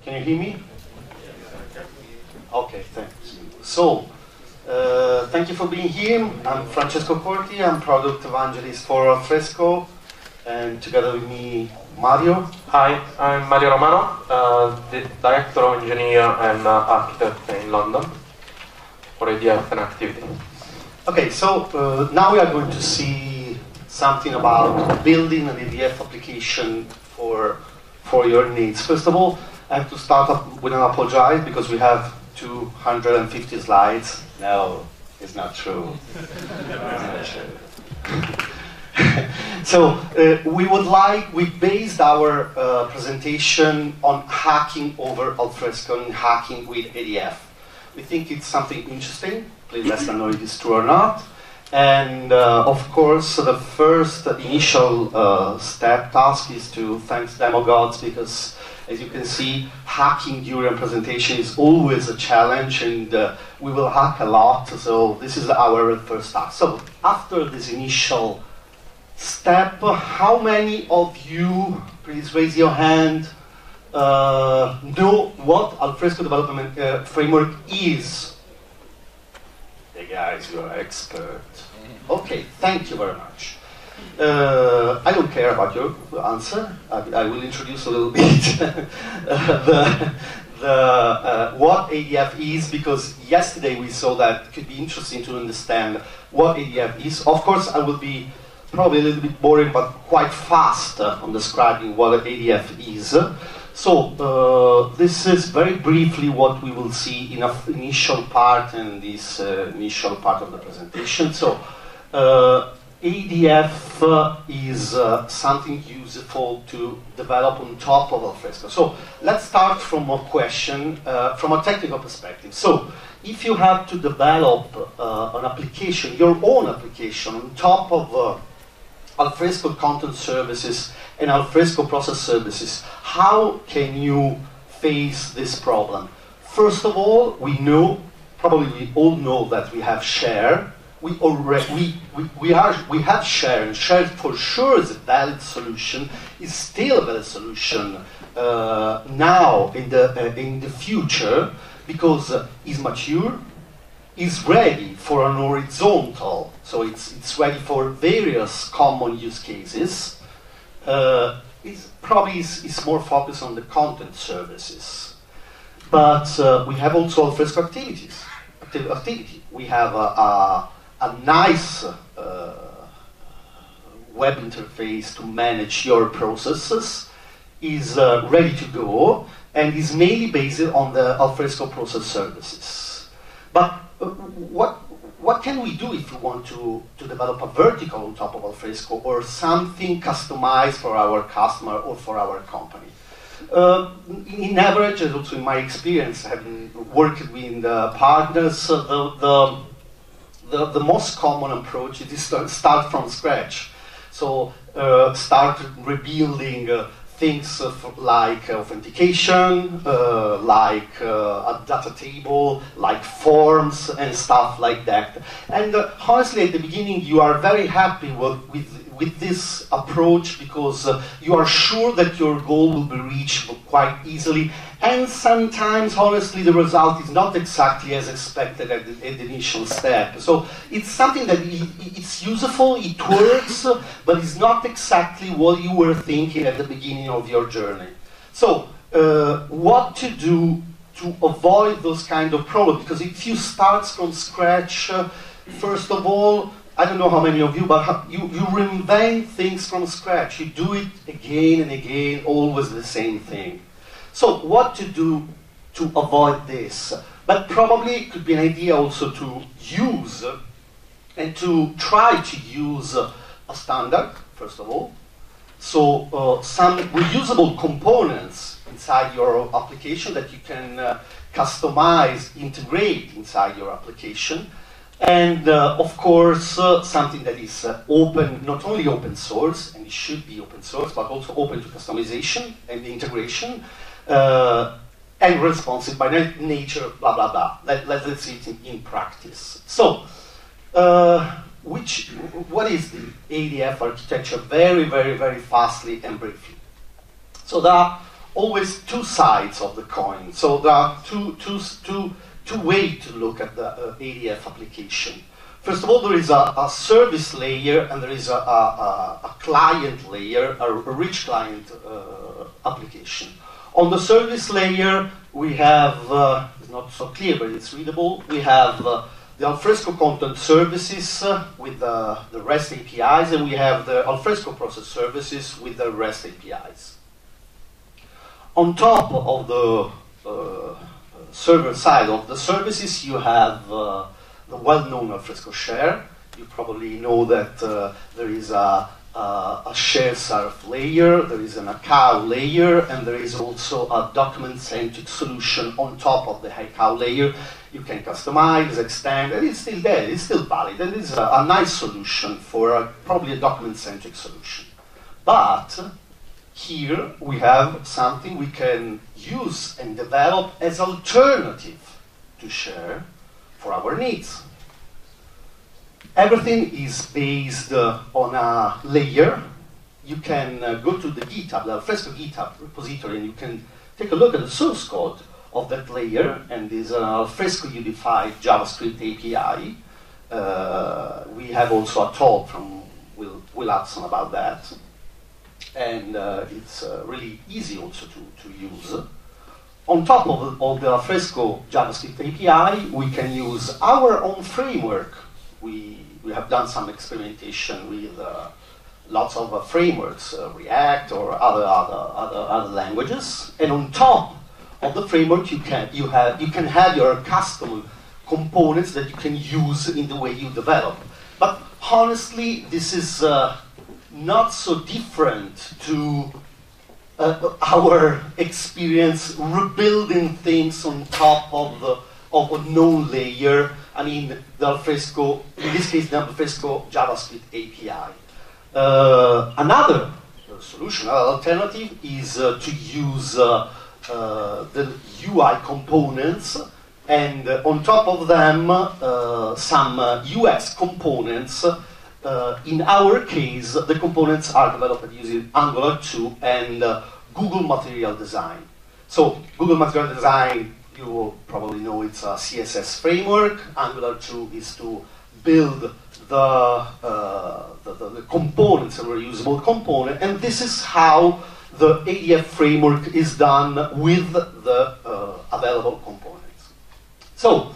Can you hear me? Okay, thanks. So, thank you for being here. I'm Francesco Corti. I'm product evangelist for Alfresco, and together with me, Mario. Hi, I'm Mario Romano, the Director of Engineer and Architect in London for ADF and Activity. Okay, so now we are going to see something about building an ADF application for your needs. First of all, I have to start up with an apologize because we have 250 slides. No, it's not true. It's not true. So we based our presentation on hacking over Alfresco and hacking with ADF. We think it's something interesting. Please let us know if it's true or not. And of course, the first initial task is to thank Demo Gods, because as you can see, hacking during presentation is always a challenge, and we will hack a lot. So this is our first task. So after this initial step, how many of you, please raise your hand, know what Alfresco Development Framework is? Hey guys, you are expert. Okay, thank you very much. I don't care about your answer. I will introduce a little bit what ADF is, because yesterday we saw that it could be interesting to understand what ADF is. Of course, I will be probably a little bit boring, but quite fast on describing what ADF is. So this is very briefly what we will see in an initial part and this initial part of the presentation. So ADF is something useful to develop on top of Alfresco. So let's start from a question, from a technical perspective. So if you have to develop an application, your own application on top of Alfresco content services and Alfresco process services, how can you face this problem? First of all, we know, probably we all know that we have share. We have share, and share for sure is a valid solution, is still a valid solution now in the future, because it's mature, is ready for an horizontal, so it's ready for various common use cases. It's probably is more focused on the content services, but we have also Alfresco activities. Activity. We have a nice web interface to manage your processes. Is ready to go and is mainly based on the Alfresco process services. But what can we do if we want to develop a vertical on top of Alfresco, or something customized for our customer or for our company? In average, and also in my experience, having worked with partners, the most common approach is to start from scratch. So start rebuilding things like authentication, like a data table, like forms and stuff like that. And honestly, at the beginning, you are very happy with this approach, because you are sure that your goal will be reached quite easily. And sometimes, honestly, the result is not exactly as expected at the initial step. So it's something that it's useful, it works, but it's not exactly what you were thinking at the beginning of your journey. So what to do to avoid those kind of problems? Because if you start from scratch, first of all, I don't know how many of you, but you reinvent things from scratch. You do it again and again, always the same thing. So what to do to avoid this? But probably it could be an idea also to use and to try to use a standard, first of all. So some reusable components inside your application that you can customize, integrate inside your application. And of course, something that is open, not only open source, and it should be open source, but also open to customization and integration, and responsive by nature, blah, blah, blah. Let's see it in practice. So, what is the ADF architecture? Very, very, very fastly and briefly. So there are always two sides of the coin. So there are two ways to look at the ADF application. First of all, there is a service layer and there is a client layer, a rich client application. On the service layer, we have, it's not so clear, but it's readable, we have the Alfresco content services with the REST APIs, and we have the Alfresco process services with the REST APIs. On top of the server side of the services, you have the well-known Alfresco share. You probably know that there is a share serve layer, there is an ACAO layer, and there is also a document-centric solution on top of the ACAO layer. You can customize, extend, and it's still there, it's still valid, and it's a nice solution for probably a document-centric solution. But here we have something we can use and develop as alternative to share for our needs. Everything is based on a layer. You can go to the GitHub, the Alfresco GitHub repository, and you can take a look at the source code of that layer, and this Alfresco unified JavaScript API. We have also a talk from Will Hudson about that, and it's really easy also to use. On top of the Alfresco JavaScript API, we can use our own framework. We have done some experimentation with lots of frameworks, React or other languages. And on top of the framework, you can have your custom components that you can use in the way you develop. But honestly, this is not so different to our experience rebuilding things on top of a known layer. I mean, the Alfresco, in this case, the Alfresco JavaScript API. Another solution, another alternative, is to use the UI components, and on top of them, some UX components. In our case, the components are developed using Angular 2 and Google Material Design. So, Google Material Design, you will probably know it's a CSS framework. Angular 2 is to build the components, a reusable component, and this is how the ADF framework is done with the available components. So,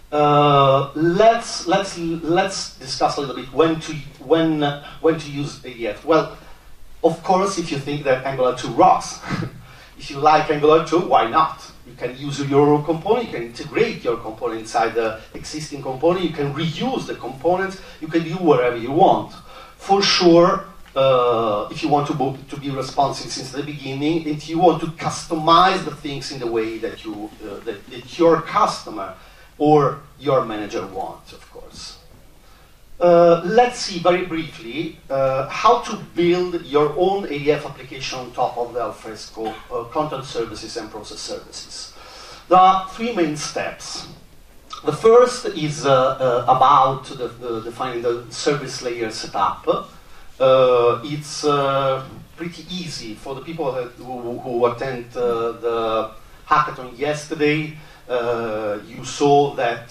let's discuss a little bit when to use ADF. Well, of course, if you think that Angular 2 rocks, if you like Angular 2, why not? You can use your own component, you can integrate your component inside the existing component, you can reuse the components, you can do whatever you want. For sure, if you want to be responsive since the beginning, if you want to customize the things in the way that that your customer or your manager wants, of course. Let's see very briefly how to build your own ADF application on top of the Alfresco content services and process services. There are three main steps. The first is about defining the service layer setup. It's pretty easy for the people who attend the hackathon yesterday. You saw that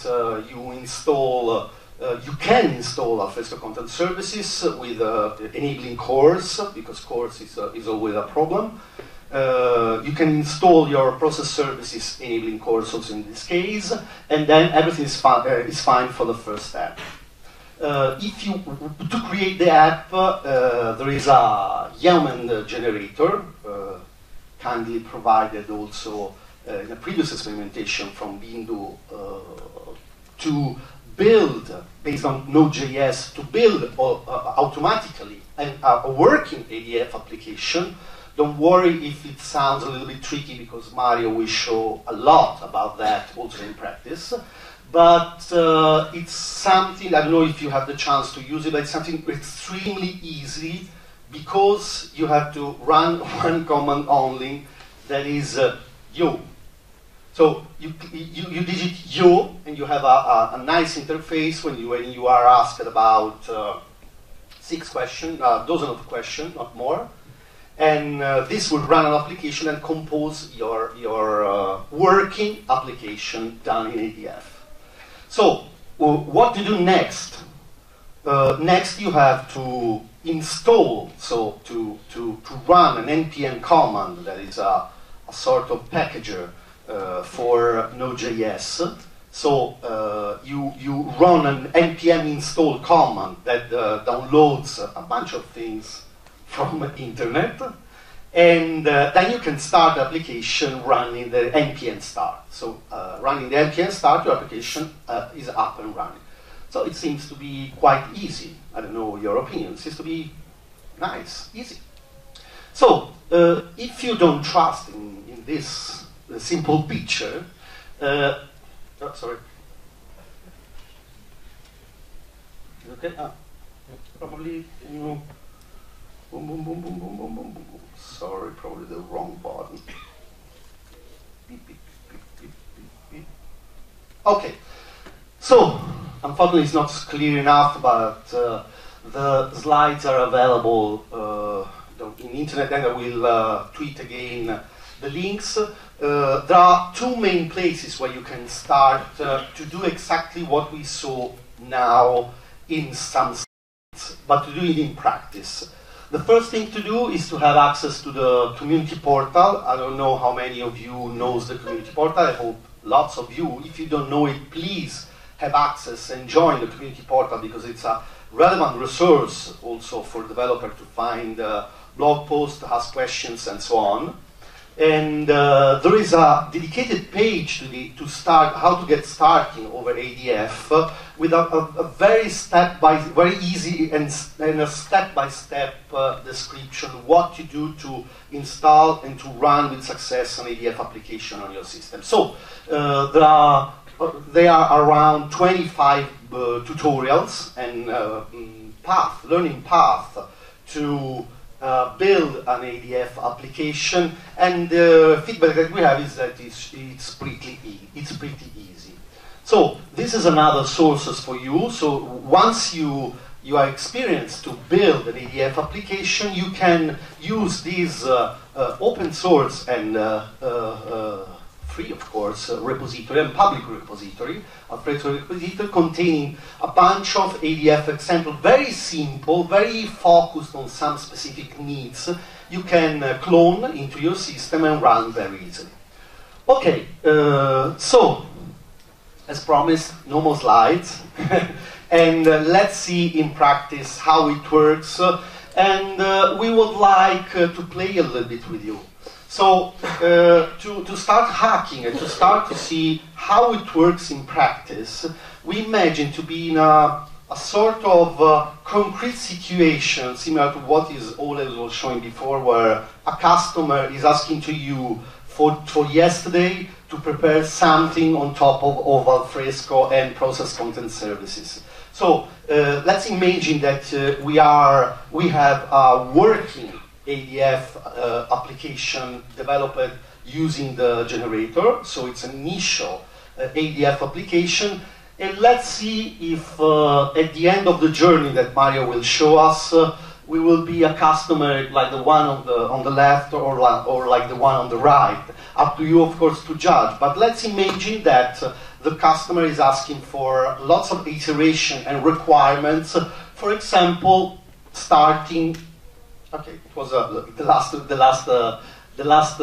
you can install Alfresco content services with enabling CORS, because CORS is always a problem. You can install your process services enabling CORS also in this case, and then everything is fine for the first step. To create the app, there is a Yeoman generator, kindly provided also in a previous experimentation from Bindu, to build, based on Node.js, to build automatically a working ADF application. Don't worry if it sounds a little bit tricky, because Mario will show a lot about that also in practice. But it's something, I don't know if you have the chance to use it, but it's something extremely easy, because you have to run one command only, that is yo. So you digit yo, and you have a nice interface when you are asked about 6 questions, dozen of questions, not more. And this will run an application and compose your working application done in ADF. So, what to do next? Next, you have to install, so to run an npm command that is a sort of packager for Node.js. So you run an npm install command that downloads a bunch of things from the internet, and then you can start the application running the npm start. So running the npm start, your application is up and running. So it seems to be quite easy. I don't know your opinion. It seems to be nice, easy. So if you don't trust in this simple picture, oh, sorry. Okay. Probably, you know, boom, boom, boom, boom, boom, boom, boom, boom. Sorry, probably the wrong button. Beep, beep, beep, beep, beep, beep. Okay. So, unfortunately, it's not clear enough, but the slides are available in internet, and I will tweet again the links. There are two main places where you can start to do exactly what we saw now in some slides, but to do it in practice. The first thing to do is to have access to the community portal. I don't know how many of you knows the community portal. I hope lots of you. If you don't know it, please have access and join the community portal, because it's a relevant resource also for developer to find blog posts, ask questions, and so on. And there is a dedicated page to start how to get starting over ADF with a very very easy and a step-by-step description what to do to install and to run with success an ADF application on your system. So there are around 25 tutorials and learning path to build an ADF application, and the feedback that we have is that it's pretty easy. So this is another sources for you. So once you are experienced to build an ADF application, you can use these open source and free, of course, repository and public repository, a repository containing a bunch of ADF examples, very simple, very focused on some specific needs. You can clone into your system and run very easily. Okay, so, as promised, no more slides. And let's see in practice how it works. And we would like to play a little bit with you. So, to start hacking and to start to see how it works in practice, we imagine to be in a sort of concrete situation similar to what Oleg was showing before, where a customer is asking to you for yesterday to prepare something on top of Alfresco and process content services. So let's imagine that we have a working ADF application developed using the generator. So it's an initial ADF application. And let's see if at the end of the journey that Mario will show us, we will be a customer like the one on the left or like the one on the right. Up to you, of course, to judge. But let's imagine that the customer is asking for lots of iteration and requirements. For example, starting. Okay, it was the last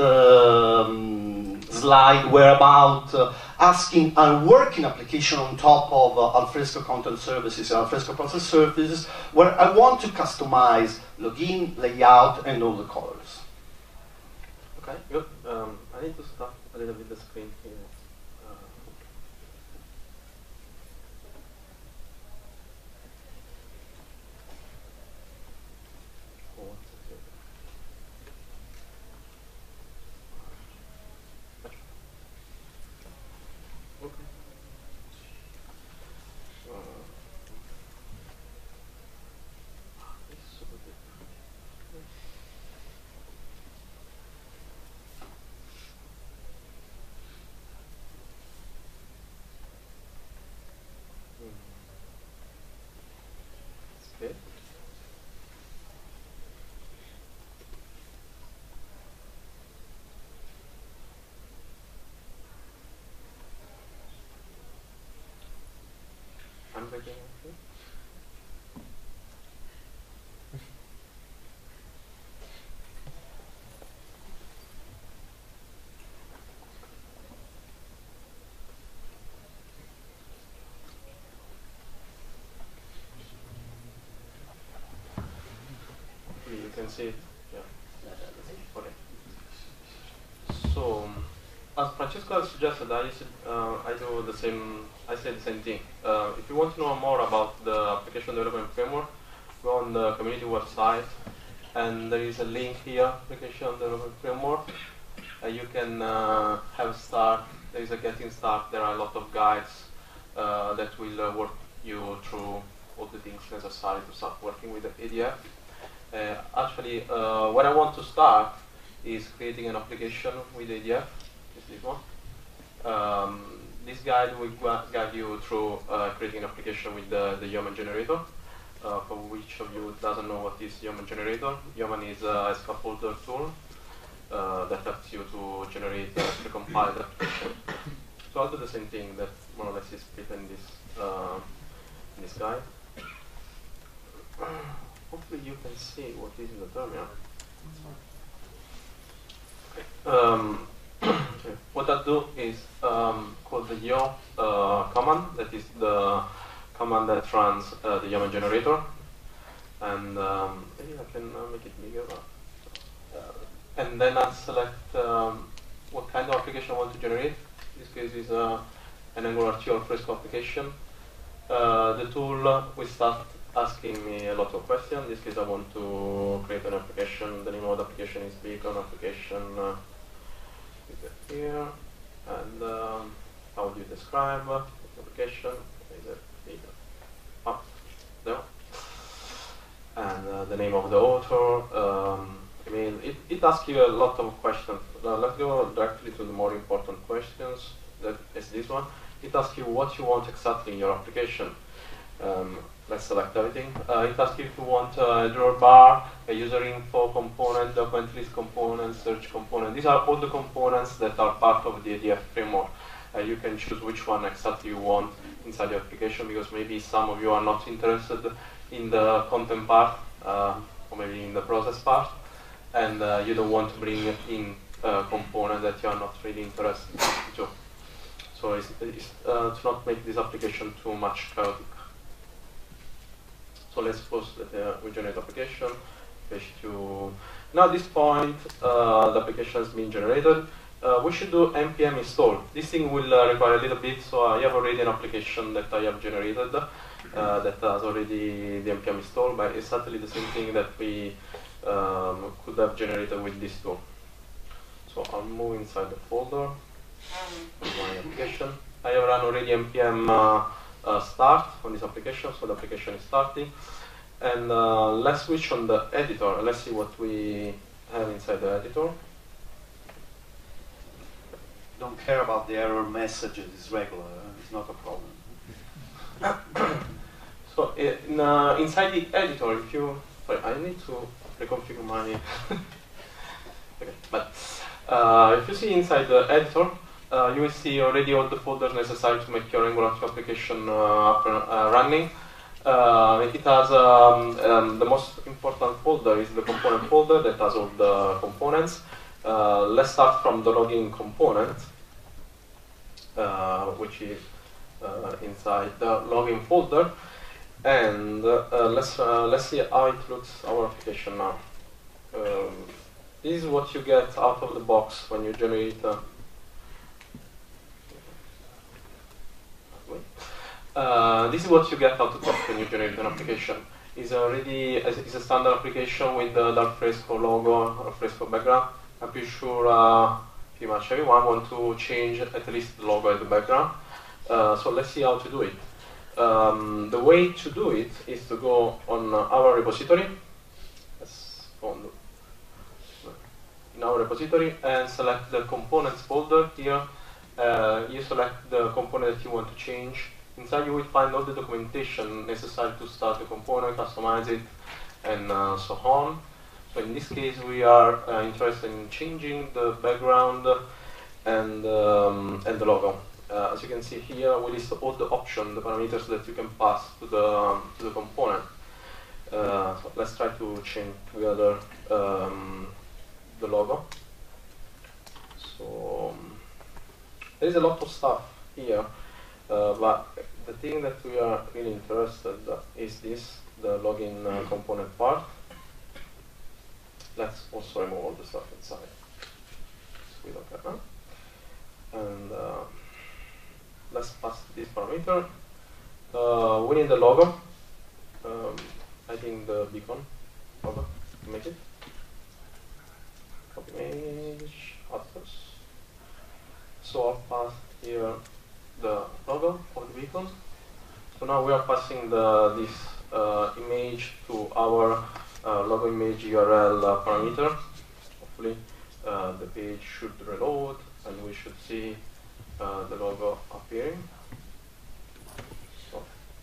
slide were about asking a working application on top of Alfresco content services and Alfresco process services, where I want to customize login, layout, and all the colors. Okay, good. I need to stop a little bit the screen here. can see it. Yeah. Okay. So, as Francesco suggested, I do the same. I say the same thing. If you want to know more about the application development framework, go on the community website, and there is a link here, application development framework. You can have a start. There is a getting start. There are a lot of guides that will work you through all the things necessary to start working with the ADF. Actually, what I want to start is creating an application with ADF. This one. This guide will guide you through creating an application with the Yeoman generator. For which of you doesn't know what is Yeoman generator? Yeoman is a scaffolder tool that helps you to generate a precompiled application. So I'll do the same thing that more or less is written in this guide. Hopefully you can see what is in the terminal. Okay. What I do is call the yo command. That is the command that runs the Yeoman generator. And maybe I can make it bigger. And then I'll select what kind of application I want to generate. In this case is an AngularJS or Fresco application. The tool will start asking me a lot of questions. In this case I want to create an application. The name of the application is Beacon application. Here. And how do you describe the application? Is it Beacon? Oh, there. And the name of the author. I mean, it asks you a lot of questions. Let's go directly to the more important questions. That is this one. It asks you what you want exactly in your application. Let's select everything. It asks you if you want a drawer bar, a user info component, document list component, search component. These are all the components that are part of the ADF framework. You can choose which one exactly you want inside the application, because maybe some of you are not interested in the content part, or maybe in the process part, and you don't want to bring in a component that you are not really interested in. So it's to not make this application too much chaotic. So let's suppose that we generate application. Now at this point, the application has been generated. We should do npm install. This thing will require a little bit, so I have already an application that I have generated that has already the npm install, but it's exactly the same thing that we could have generated with this tool. So I'll move inside the folder of my application. I have run already npm start on this application, so the application is starting. And let's switch on the editor. Let's see what we have inside the editor. Don't care about the error messages, it's regular, it's not a problem. So inside the editor, if you, sorry, I need to reconfigure my, okay, but if you see inside the editor, you will see already all the folders necessary to make your AngularJS application up and running. It has the most important folder is the component folder that has all the components. Let's start from the login component, which is inside the login folder, and let's see how it looks our application now. This is what you get out of the box when you generate. This is what you get out of the box when you generate an application. It's already it's a standard application with the dark Fresco logo or Fresco background. I'm pretty sure pretty much everyone wants to change at least the logo at the background. So let's see how to do it. The way to do it is to go on our repository. Let's go on in our repository and select the components folder here. You select the component that you want to change. Inside you will find all the documentation necessary to start the component, customize it, and so on. So in this case we are interested in changing the background and the logo. As you can see here, we list all the options, the parameters that you can pass to the component. So let's try to change together the logo. So there is a lot of stuff here, but the thing that we are really interested is this, the login component part. let's also remove all the stuff inside. So we don't care now. And let's pass this parameter. We need the logo. I think the beacon logo. Make it. Copy image, address. So I'll pass here the logo of the beacon. So now we are passing this image to our logo image URL parameter. Hopefully the page should reload and we should see the logo appearing. So,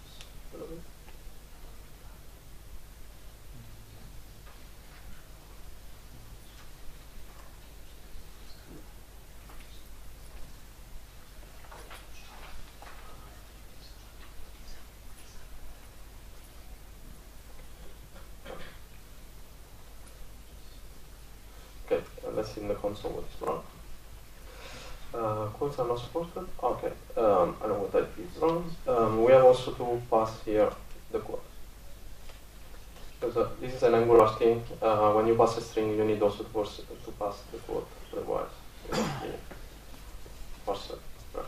okay, let's see in the console what is wrong. Quotes are not supported. Okay, I know what type is wrong. We have also to pass here the quote. Because this is an Angular string. When you pass a string, you need also to pass the quote. Otherwise, it will be parsed. Right.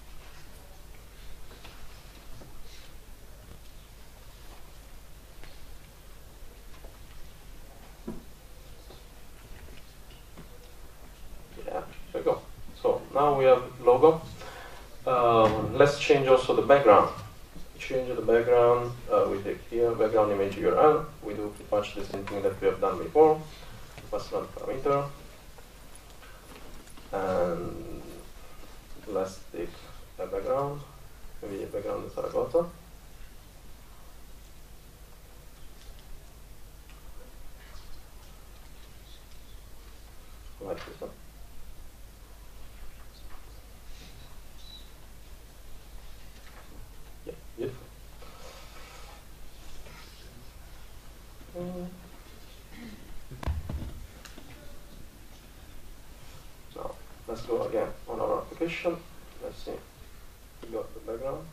Yeah, there we go. So now we have logo. Let's change also the background. Change the background. We take here background image URL. We do pretty much the same thing that we have done before. Pass one parameter. And let's take a background. Maybe a background is Zaragoza. Like this one. Yeah, beautiful. Now, let's go again on our application. Let's see. We got the background.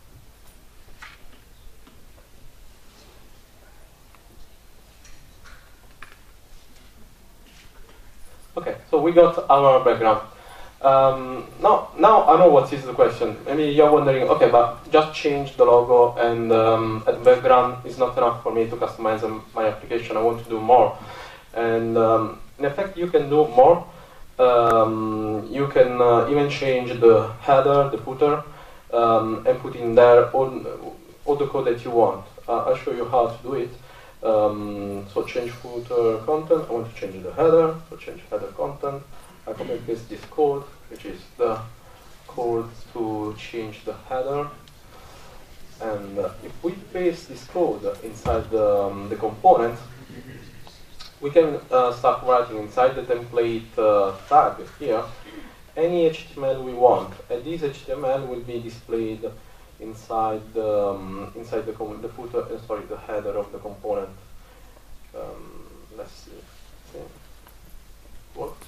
Okay, so we got our background. Now I know what is the question. Maybe you're wondering, okay, but just change the logo and the background is not enough for me to customize my application. I want to do more. And in effect, you can do more. You can even change the header, the footer, and put in there all the code that you want. I'll show you how to do it. So change footer content. I want to change the header. So change header content. I copy and paste this code, which is the code to change the header. And if we paste this code inside the component, we can start writing inside the template tag here any HTML we want. And this HTML will be displayed inside the footer. Sorry, the header of the component. Let's see. Okay. Worked.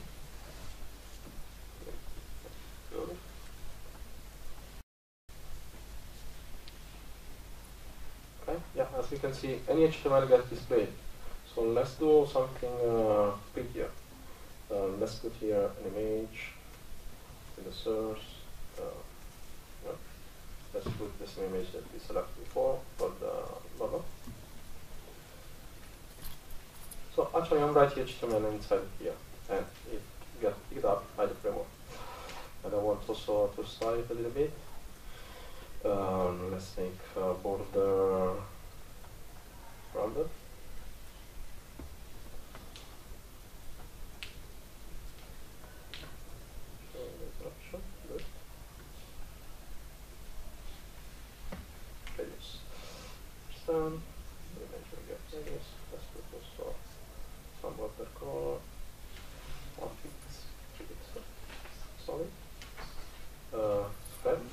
Okay. Yeah, as you can see, any HTML gets displayed. So let's do something prettier. Let's put here an image in the source. Yeah. Let's put the same image that we selected before for the logo. So actually I'm writing HTML inside here and it gets picked up by the framework. And I want also to style it a little bit. Let's make border rounded. Good. Radius. Radius. Let's put also some border color. 1 pixel. 3 pixel. Solid. Spread.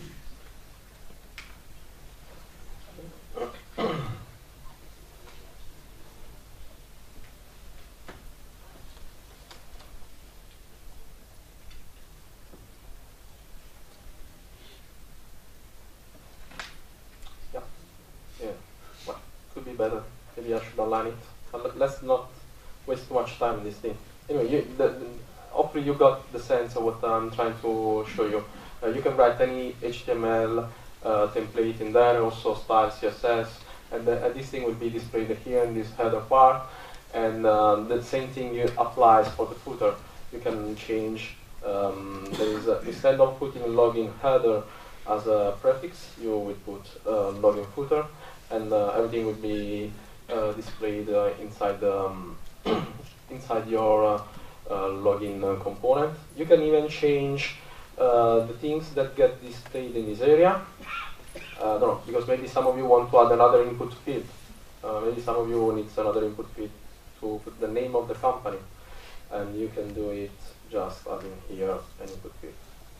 Yeah, well, could be better. Maybe I should align it. Let's not waste too much time in this thing. Anyway, hopefully you got the sense of what I'm trying to show you. You can write any HTML template in there, also style CSS, and this thing will be displayed here in this header part. And the same thing applies for the footer. You can change. Instead of putting login header as a prefix, you will put login footer, and everything will be displayed inside the inside your login component. You can even change the things that get displayed in this area. I don't know, because maybe some of you want to add another input field. Maybe some of you needs another input field to put the name of the company, and you can do it just adding here an input field.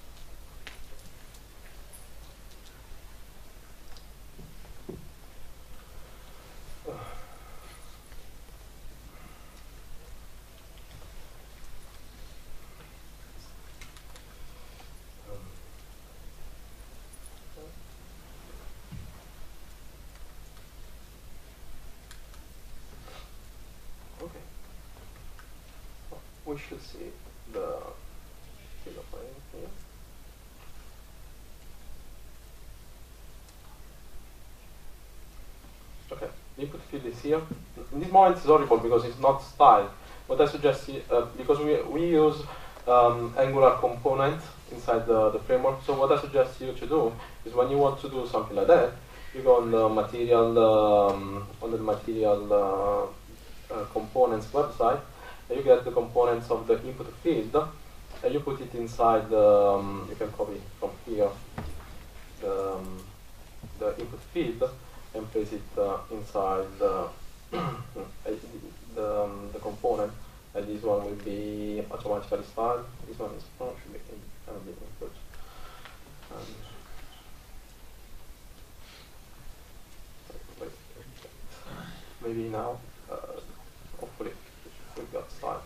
We should see the field of name here. Okay, the input field is here. In this moment it's horrible because it's not styled. What I suggest is, because we use Angular component inside the framework, so what I suggest you to do is when you want to do something like that, you go on the material components website. You get the components of the input field, and you put it inside the, you can copy from here the input field and place it inside the, the component, and this one will be automatically styled. This one is should be input. Maybe now, hopefully. We've got style.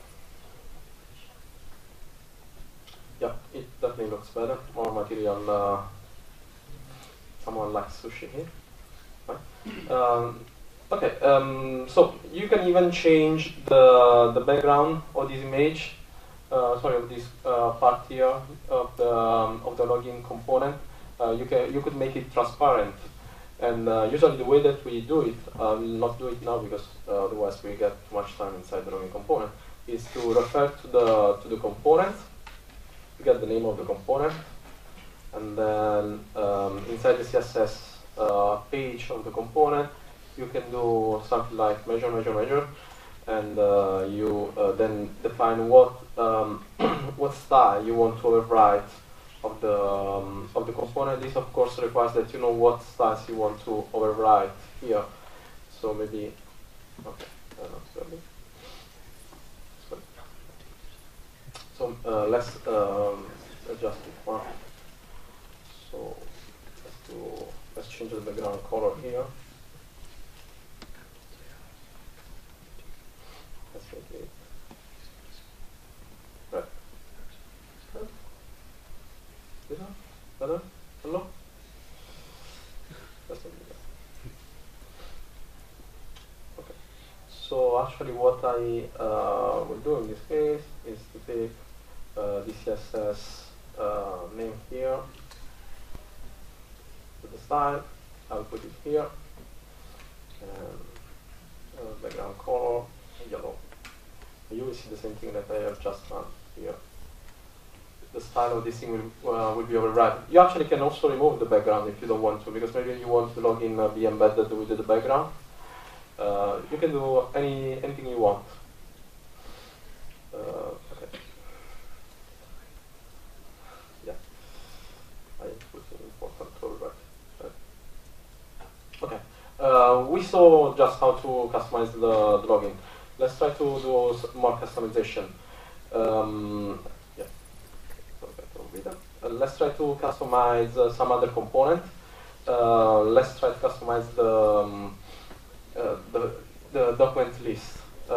Yeah, it definitely looks better. More material. Someone likes sushi here. Right? Okay, so you can even change the background of this image. Sorry, of this part here of the login component. You could make it transparent. And usually the way that we do it, we'll not do it now because otherwise we get too much time inside the login component, is to refer to the component, you get the name of the component, and then inside the CSS page of the component, you can do something like measure, and you then define what what style you want to overwrite of the component. This of course requires that you know what styles you want to overwrite here. So maybe, okay, sorry. So let's adjust it more. So let's change the background color here. Let's make it red. This one? Better? Hello? That's not good. Okay. So actually what I will do in this case is to take the CSS name here, with the style, I'll put it here, and background color, yellow. You will see the same thing that I have just done here. The style of this thing will be override. You actually can also remove the background if you don't want to, because maybe you want the login be embedded with the background. You can do anything you want. Okay. Yeah. I put an important override. Okay. We saw just how to customize the login. Let's try to do more customization. Let's try to customize some other component. Let's try to customize the document list.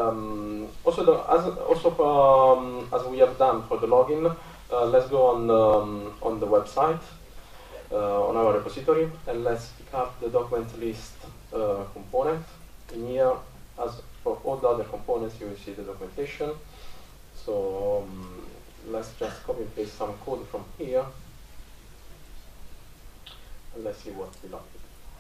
As we have done for the login, let's go on the website, on our repository, and let's pick up the document list component. In here, as for all the other components, you will see the documentation. So let's just copy and paste some code from here, and let's see what we like.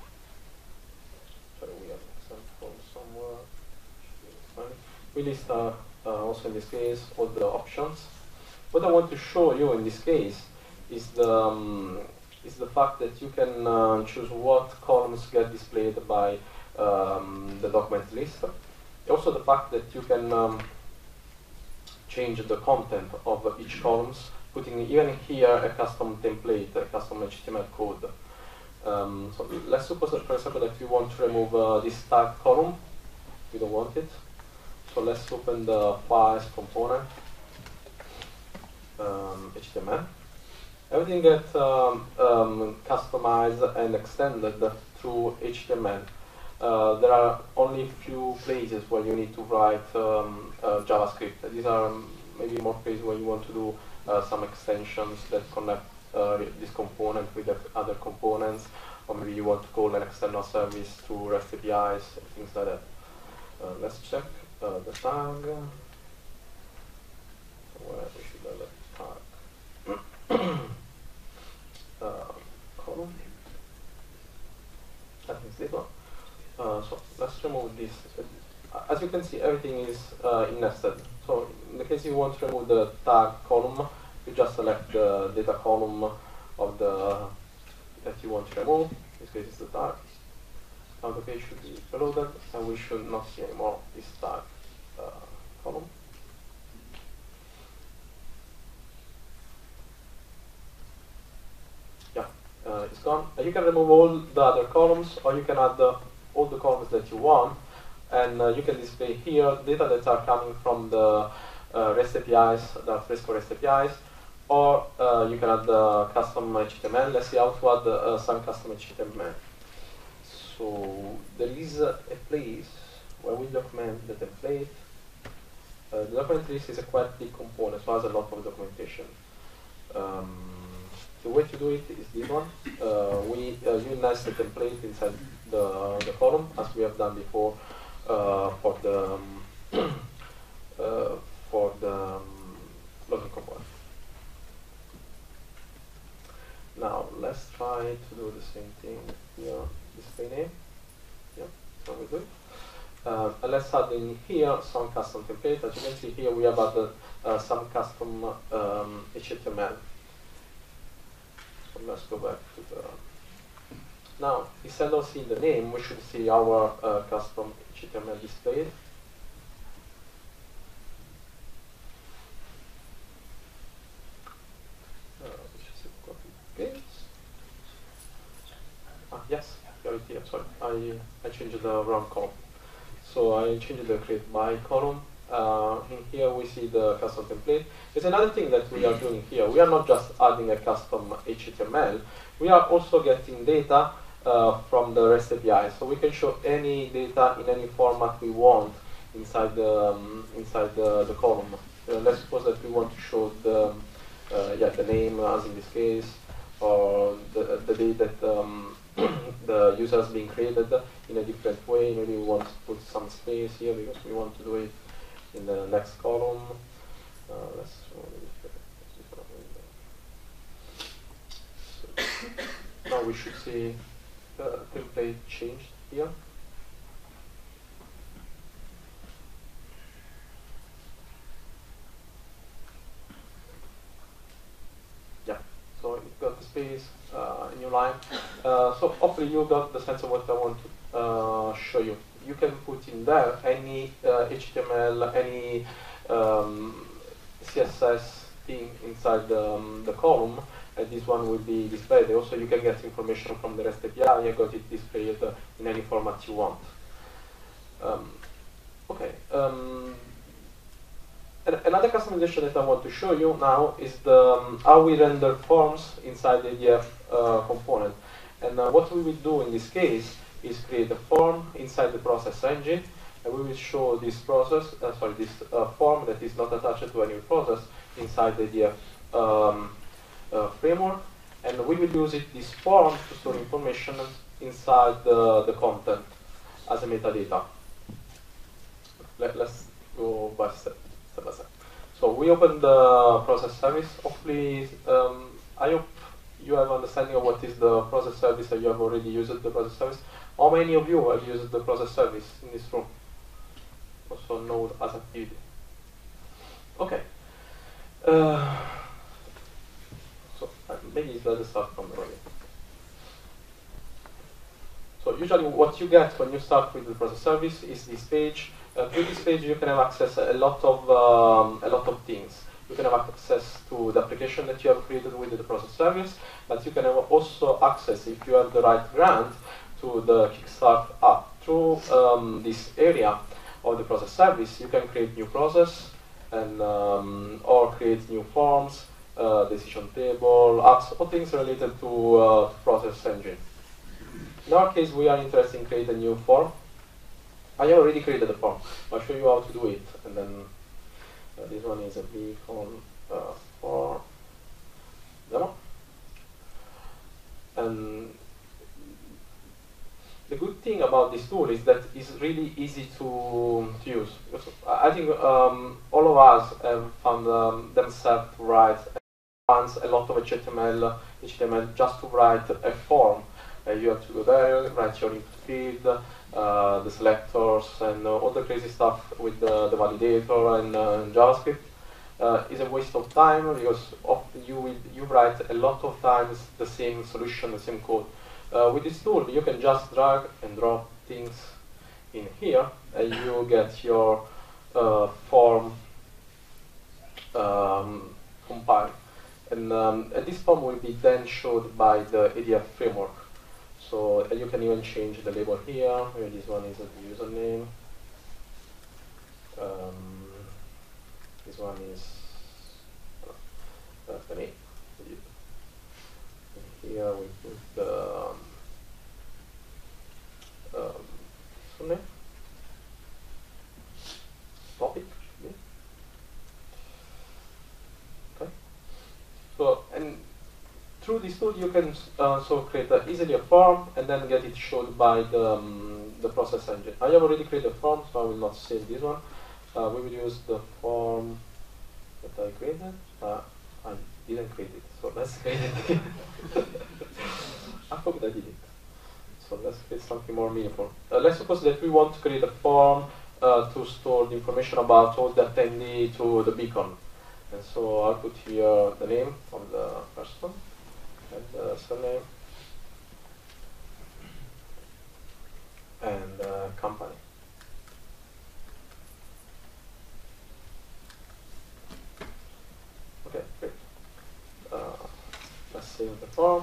So we have an example somewhere. We list also in this case all the options. What I want to show you in this case is the fact that you can choose what columns get displayed by the document list. Also the fact that you can change the content of each columns, putting even here a custom template, a custom HTML code. So let's suppose that, for example, that we want to remove this tag column. We don't want it. So let's open the files component, HTML. Everything gets customized and extended through HTML. There are only a few places where you need to write JavaScript. These are maybe more places where you want to do some extensions that connect this component with the other components, or maybe you want to call an external service through REST APIs, things like that. Let's check the tag. Where we should have the tag? Column. I think this one. So let's remove this. As you can see, everything is nested. So in the case you want to remove the tag column, you just select the data column of the that you want to remove. In this case, it's the tag. Now the page should be reloaded, and we should not see anymore this tag column. Yeah, it's gone. You can remove all the other columns, or you can add all the columns that you want, and you can display here data that are coming from the REST APIs, the Alfresco REST APIs, or you can add custom HTML. Let's see how to add some custom HTML. So there is a place where we document the template. The document list is a quite big component, so it has a lot of documentation. The way to do it is this one. You nest the template inside the column, as we have done before for the login component. Now let's try to do the same thing here. Display name. Yeah, that's how we do it. And let's add in here some custom template. As you can see here, we have added some custom HTML. So let's go back to the. Now, instead of seeing the name, we should see our custom HTML displayed. Yes, here. Sorry, I changed the wrong column. So I changed the create by column. In here we see the custom template. There's another thing that we are doing here. We are not just adding a custom HTML. We are also getting data from the REST API. So we can show any data in any format we want inside the column. Let's suppose that we want to show the name, as in this case, or the date that the user has been created in a different way. Maybe we want to put some space here because we want to do it in the next column. Now we should see the template changed here. Yeah, so it got the space, a new line. So hopefully you got the sense of what I want to show you. You can put in there any HTML, any CSS thing inside the column, and this one will be displayed. Also, you can get information from the REST API and got it displayed in any format you want. Okay. Another customization that I want to show you now is how we render forms inside the ADF component. And what we will do in this case is create a form inside the process engine, and we will show this process, this form that is not attached to any process inside the ADF framework, and we will use this form to store information inside the content as a metadata. let's go by step by step. So we open the process service. Hopefully, I hope you have understanding of what is the process service, and you have already used the process service. How many of you have used the process service in this room? Also Node as activity. Okay. So maybe let's start from the beginning. So usually what you get when you start with the process service is this page. Through this page you can have access a lot of things. You can have access to the application that you have created with the process service, but you can have also access, if you have the right grant, to the Kickstart app. Through this area of the process service, you can create new process and or create new forms, decision table, apps, or things related to process engine. In our case, we are interested in creating a new form. I already created a form. I'll show you how to do it, and then this one is a beacon for demo. And the good thing about this tool is that it's really easy to use. Because I think all of us have found themselves to write a lot of HTML just to write a form. You have to go there, write your input field, the selectors, and all the crazy stuff with the validator and JavaScript. Is a waste of time because often you write a lot of times the same solution, the same code. With this tool, you can just drag and drop things in here, and you get your form compiled. And this form will be then showed by the ADF framework. So you can even change the label here. This one is a username. This one is that's the name. Here we put the name. Topic. Okay. So and through this tool, you can so create easily a form and then get it showed by the process engine. I have already created a form, so I will not save this one. We will use the form that I created. I didn't create it, so let's create it again. I hope I did it. So let's create something more meaningful. Let's suppose that we want to create a form to store the information about all the attendee to the beacon. And so I'll put here the name of the person and the surname and company. Okay, great. Let's save the form.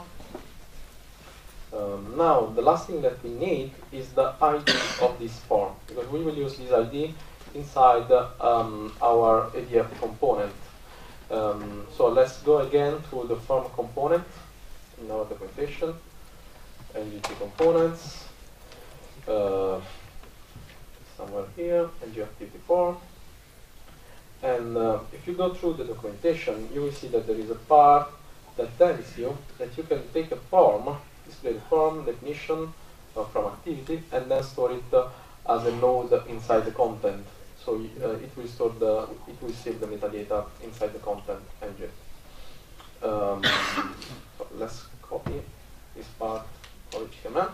Now, the last thing that we need is the ID of this form, because we will use this ID inside our ADF component. So let's go again to the form component in our documentation, NGT components, somewhere here, NG activity form. And if you go through the documentation, you will see that there is a part that tells you that you can take a form, display the form, definition from activity, and then store it as a node inside the content. So it will save the metadata inside the content engine. So let's copy this part of HTML.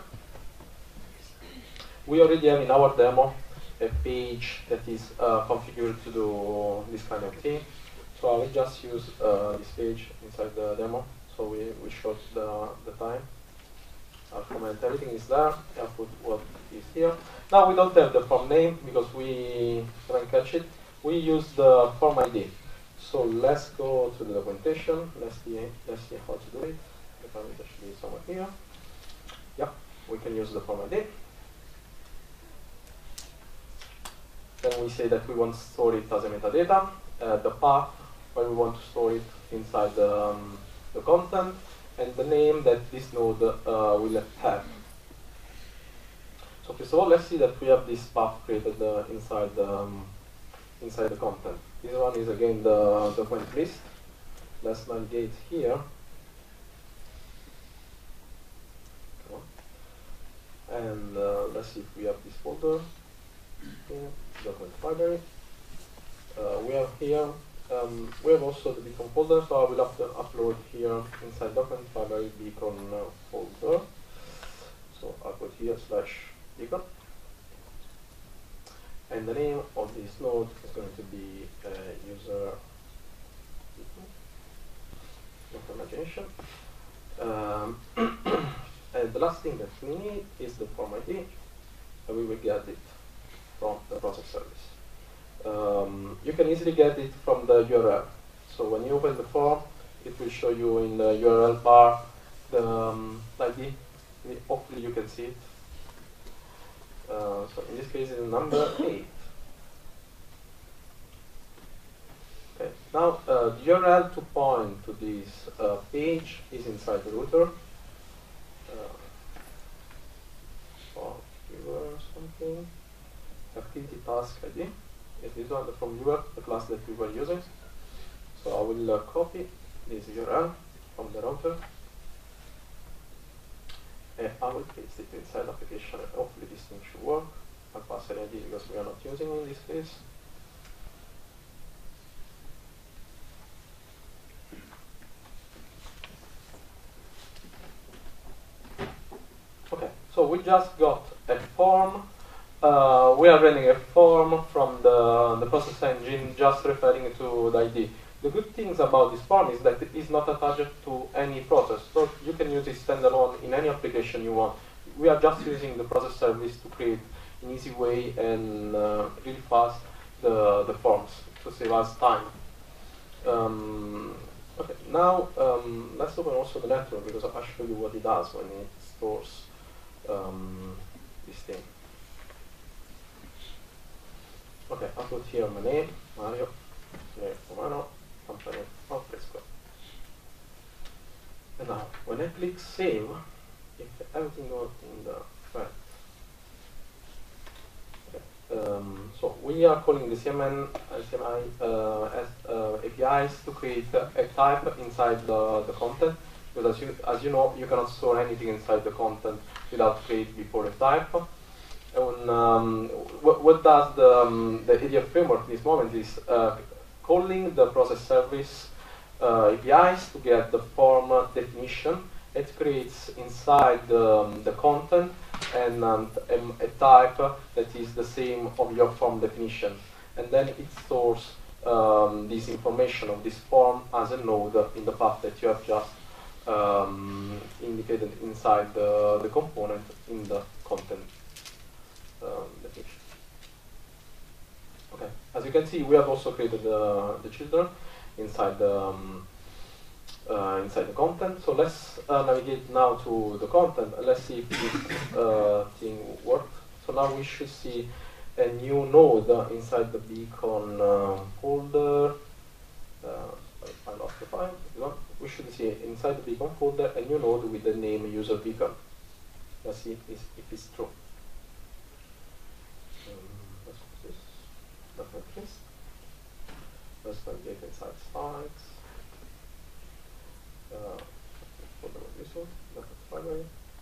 We already have in our demo a page that is configured to do this kind of thing. So I will just use this page inside the demo. So we showed the time. I'll comment everything is there. I'll put what is here. Now we don't have the form name because we haven't catch it. We use the form ID. So let's go to the documentation. Let's see how to do it. The form is actually somewhere here. Yeah, we can use the form ID. Then we say that we want to store it as a metadata. The path where we want to store it inside the content, and the name that this node will have. So first of all, let's see that we have this path created inside the content. This one is again the document list. Let's navigate here. And let's see if we have this folder here. document library. We have here, we have also the beacon folder, so I will have to upload here inside document library beacon folder. So I'll put here /beacon. And the name of this node is going to be user information. And the last thing that we need is the form ID, and we will get it from the process service. You can easily get it from the URL. So when you open the form, it will show you in the URL bar the ID. Hopefully you can see it. So in this case, it's number 8. Okay. Now the URL to point to this page is inside the router. Or something. Activity task ID. It is one from viewer, the class that we were using. So I will copy this URL from the router. And I will paste it inside the application, and hopefully this thing should work. I'll pass an ID because we are not using it in this case. Okay, so we just got a form. We are running a form from the process engine just referring to the ID. The good things about this form is that it is not attached to any process, so you can use it standalone in any application you want. We are just using the process service to create an easy way and really fast the forms to save us time. Okay, now let's open also the network because I'll show you what it does when it stores this thing. Okay, I'll put here my name, Mario, Romano, company Alfresco. And now, when I click save, if everything goes in the thread. Okay. So we are calling the CMI APIs to create a type inside the content. Because as you know, you cannot store anything inside the content without creating before a type. And what does the ADF framework at this moment is calling the process service APIs to get the form definition. It creates inside the content and a type that is the same of your form definition. And then it stores this information of this form as a node in the path that you have just indicated inside the component in the content definition. Okay, as you can see, we have also created the children inside the content. So let's navigate now to the content. Let's see if this thing worked. So now we should see a new node inside the beacon folder. I lost the file. We should see inside the beacon folder a new node with the name user beacon. Let's see if it's true. Let's put this. Not like this. Let's navigate inside sites. Folder with this one. Not the primary.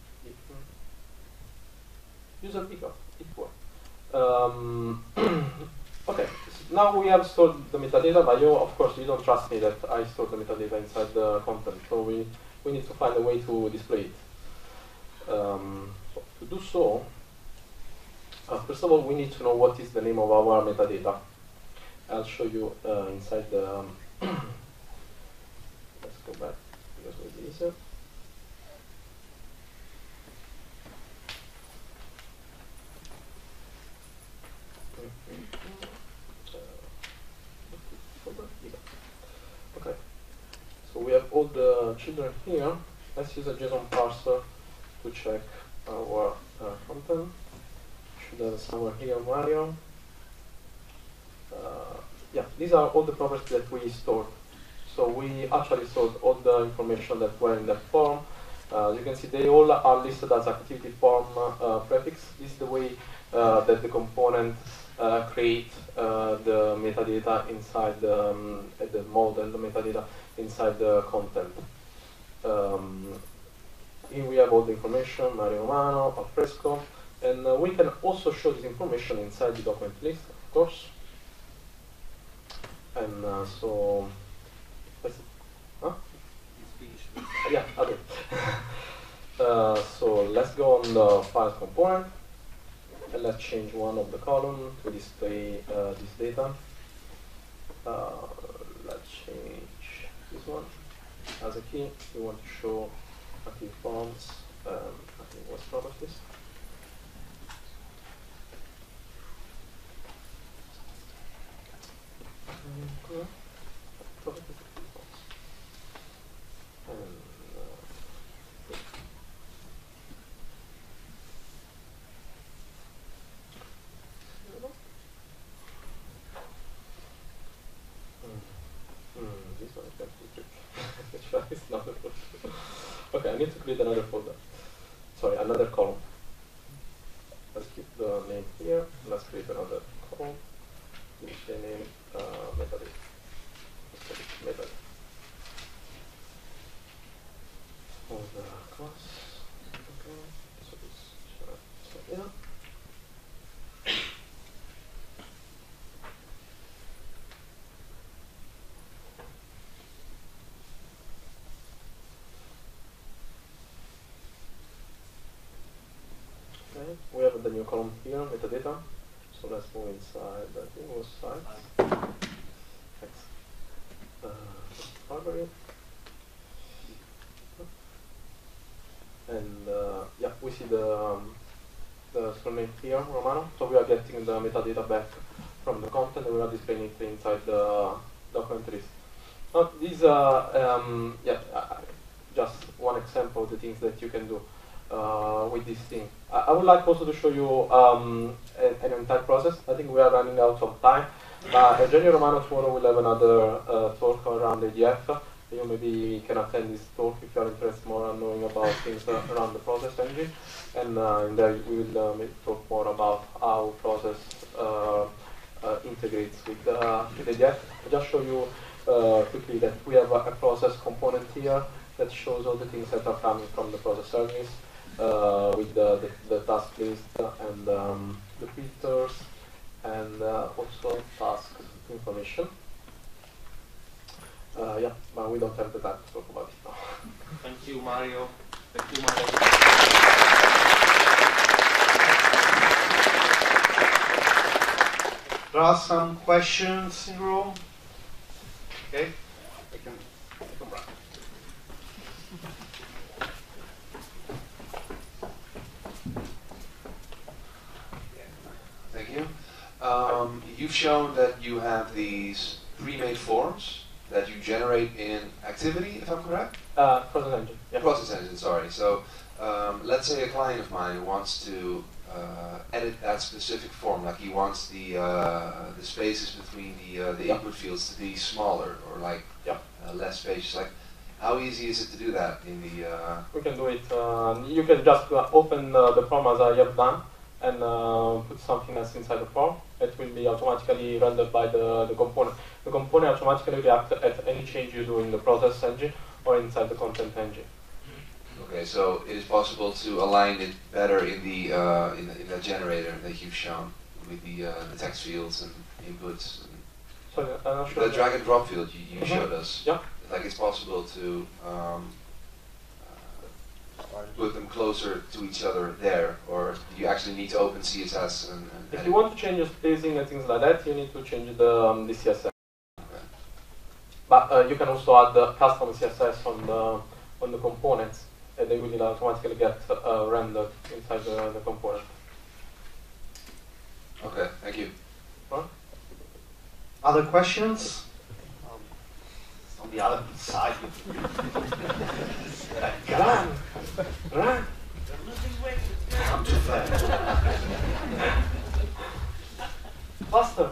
User beacon. It worked. Okay, so now we have stored the metadata, but of course, you don't trust me that I stored the metadata inside the content, so we need to find a way to display it. So to do so, first of all, we need to know what is the name of our metadata. I'll show you inside the. Let's go back because it will be easier. Okay, so we have all the children here. Let's use a JSON parser to check our content. Should have somewhere here Mario. Yeah, these are all the properties that we stored. So we actually stored all the information that were in that form. You can see they all are listed as activity form prefix. This is the way that the component create the metadata inside the model, the metadata inside the content. Here we have all the information, Mario Romano, Alfresco, and we can also show this information inside the document list. Of course. And so, huh? Yeah, okay. So let's go on the files component, and let's change one of the column to display this data. Let's change this one as a key. We want to show active forms. I think what's properties. This one is going to be tricky. It's not a folder. Okay, I need to create another folder. Sorry, another column. Let's keep the name here. Let's create another column. Give the name metadata. Metadata. For the class. Okay. So this yeah. Okay, we have the new column here, metadata. So let's move inside. I think it was sites. Thanks. Library. And yeah, we see the surname here, Romano. So we are getting the metadata back from the content, and we are displaying it inside the document list. Now, these just one example of the things that you can do with this thing. I would like also to show you an entire process. I think we are running out of time. Eugenio Romano tomorrow will have another talk around ADF. You maybe can attend this talk if you are interested more in knowing about things around the process engine. And in there we will talk more about how process integrates with ADF. I'll just show you quickly that we have a process component here that shows all the things that are coming from the process service with the task list and the filters and also task information. Yeah, but we don't have the time to talk about it now. Thank you, Mario. Thank you, Mario. There are some questions in the room. Okay, I can run. Thank you. You've shown that you have these pre-made forms that you generate in Activity, if I'm correct? Process engine. Yeah. Process engine, sorry. So let's say a client of mine wants to edit that specific form, like he wants the spaces between the input fields to be smaller or like less spacious. Like, how easy is it to do that in the? We can do it. You can just open the form as I have done and put something else inside the form. It will be automatically rendered by the component. The component automatically reacts at any change you do in the process engine or inside the content engine. Okay, so it is possible to align it better in the generator that you've shown with the text fields and inputs. And sorry, I'm not sure. The drag and drop field you showed us. Yeah. Like it's possible to put them closer to each other there, or do you actually need to open CSS and if you want to change the spacing and things like that, you need to change the CSS. Okay. But you can also add the custom CSS on the components, and they will automatically get rendered inside the component. Okay, thank you. Right? Other questions? On the other side. Run! Run! Come too fast. Faster!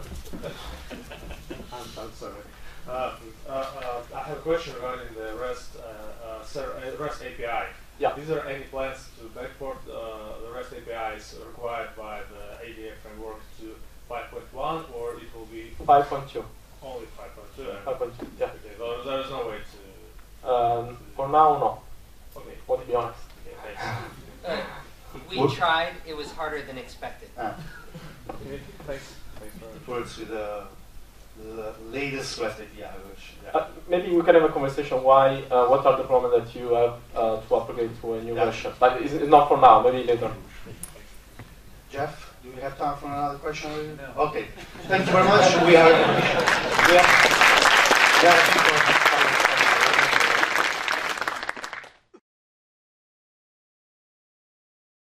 I'm sorry. I have a question regarding the REST API. Yeah. Is there any plans to backport the REST APIs required by the ADF framework to 5.1, or it will be 5.2. only 5.2? 5.2, yeah. Okay, so there is no way to... For now, no. Okay, To be honest. okay, thanks. We tried. It was harder than expected. Okay, thanks. Thanks for works with the latest REST API version. Yeah. Maybe we can have a conversation. Why? What are the problems that you have to upgrade to a new version? Like, it's not for now. Maybe later. Jeff, do we have time for another question? No. Okay. Thank you very much. We are